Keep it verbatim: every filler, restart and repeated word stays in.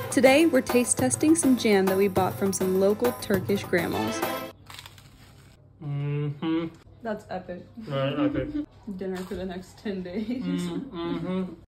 Today, we're taste testing some jam that we bought from some local Turkish grandmas. Mm-hmm. That's epic. Right, epic. Dinner for the next ten days. Mm-hmm.